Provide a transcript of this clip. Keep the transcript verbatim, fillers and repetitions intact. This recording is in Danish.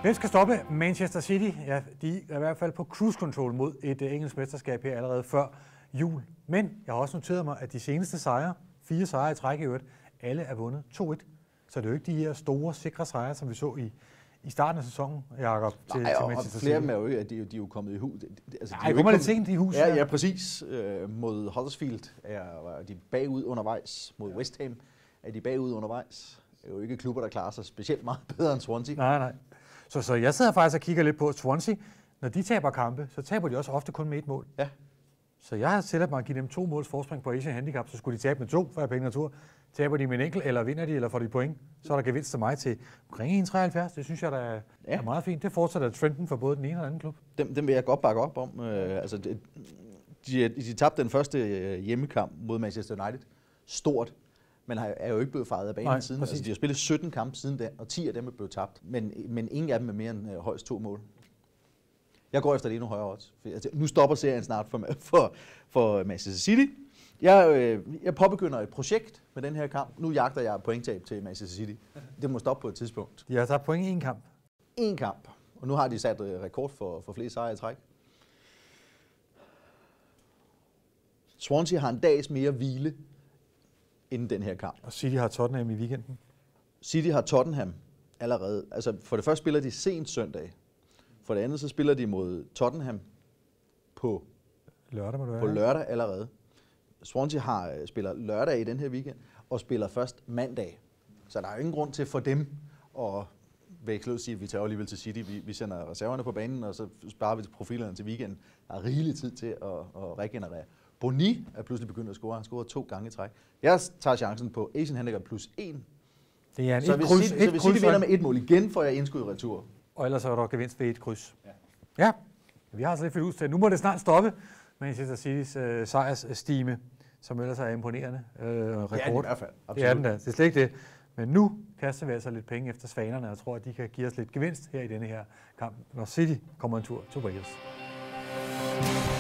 Hvem skal stoppe Manchester City? Ja, de er i hvert fald på cruise control mod et uh, engelsk mesterskab her allerede før jul. Men jeg har også noteret mig, at de seneste sejre, fire sejre i træk i øvrigt, alle er vundet to et. Så det er jo ikke de her store, sikre sejre, som vi så i, i starten af sæsonen, Jakob, til, Nej, til Manchester City. flere af dem er jo ikke, at de, de er jo kommet i hus. Altså, Nej, kommer lidt sent i hus. Ja, ja, præcis. Øh, mod Huddersfield er, er de bagud undervejs. Mod ja. West Ham er de bagud undervejs. Det er jo ikke klubber, der klarer sig specielt meget bedre end Swansea. Nej, nej. Så, så jeg sidder faktisk og kigger lidt på Swansea. Når de taber kampe, så taber de også ofte kun med et mål. Ja. Så jeg har selv mig at give dem to måls forspring på Asian Handicap, så skulle de tabe med to, for jeg penge natur. Taber de med en enkelt, eller vinder de, eller får de point, så er der gevinst til mig til omkring en komma treoghalvfjerds. Det synes jeg, der er, ja. er meget fint. Det fortsætter trenden for både den ene og den anden klub. Dem, dem vil jeg godt bakke op om. Øh, altså, de, de, de tabte den første hjemmekamp mod Manchester United. Stort. Men er jo ikke blevet fejret af banen Nej, siden. Altså, de har spillet sytten kampe siden den, og ti af dem er blevet tabt. Men, men ingen af dem er mere end øh, højst to mål. Jeg går efter det endnu højere odds. Nu stopper serien snart for, for, for Manchester City. Jeg, øh, jeg påbegynder et projekt med den her kamp. Nu jagter jeg pointtab til Manchester City. Det må stoppe på et tidspunkt. De har tabt point i en kamp. En kamp. Og nu har de sat øh, rekord for, for flere sejre i træk. Swansea har en dags mere hvile inden den her kamp. Og City har Tottenham i weekenden. City har Tottenham allerede. Altså for det første spiller de sent søndag. For det andet så spiller de mod Tottenham på lørdag, må det være. På lørdag allerede. Swansea har, spiller lørdag i den her weekend, og spiller først mandag. Så der er jo ingen grund til for dem at veksle ud og sige, at vi tager alligevel til City. Vi, vi sender reserverne på banen, og så sparer vi profilerne til weekenden. Der er rigelig tid til at, at regenerere. Boni er pludselig begyndt at score. Han scorer to gange i træk. Jeg tager chancen på Asian Handicap plus en. Det er en så et hvis kryds, City, så hvis City vinder med et mål igen, får jeg indskud i retur. Og ellers er der gevinst ved et kryds. Ja. Ja, vi har så lidt fidus til. Nu må det snart stoppe. Manchester City's øh, sejrsstime, som ellers er imponerende. Øh, rekord. Det er den i hvert fald. Absolut. Det er den da. Det er slet ikke det. Men nu kaster vi altså lidt penge efter svanerne, og jeg tror, at de kan give os lidt gevinst her i denne her kamp, når City kommer en tur til Wales.